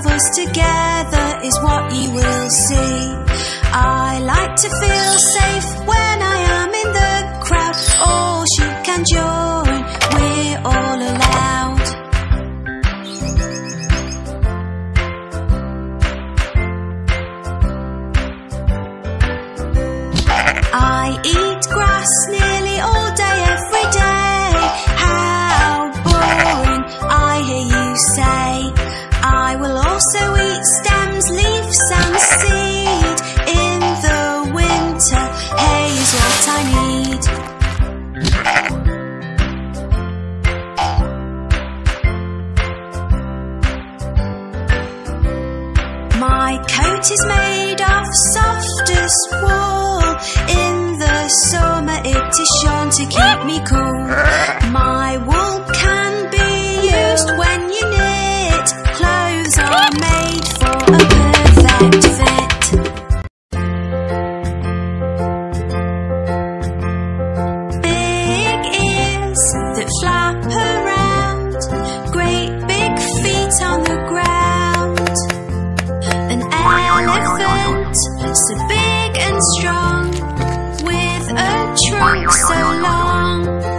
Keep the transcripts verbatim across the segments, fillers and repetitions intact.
of us together is what you will see. I like to feel safe when I am in the crowd. All sheep can join, we're all allowed. I eat grass nearly all day, every day. How boring, I hear you say. I will also eat stems, leaves and seed. In the winter, hay is what I need. My coat is made of softest wool. In the summer it is shorn to keep me cool. My wool can be used when you knit. Clothes are made for a perfect fit. Big ears that flap around, great big feet on the ground. An elephant, so big and strong, with a trunk so long.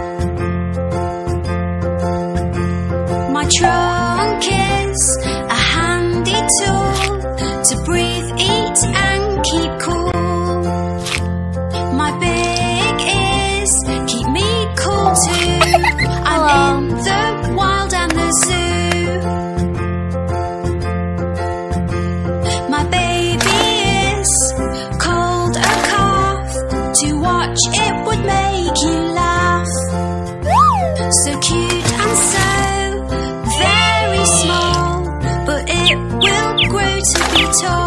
My trunk is a handy tool to breathe, eat and keep cool. My big ears keep me cool too. I'm in the wild and the zoo. My baby is called a calf. To watch it would make you laugh. So cute and so very small, but it will grow to be tall.